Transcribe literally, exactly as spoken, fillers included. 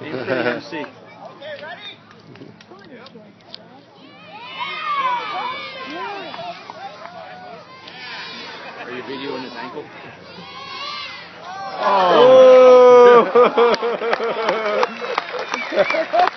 He's pretty M C. Are you videoing his ankle? Oh!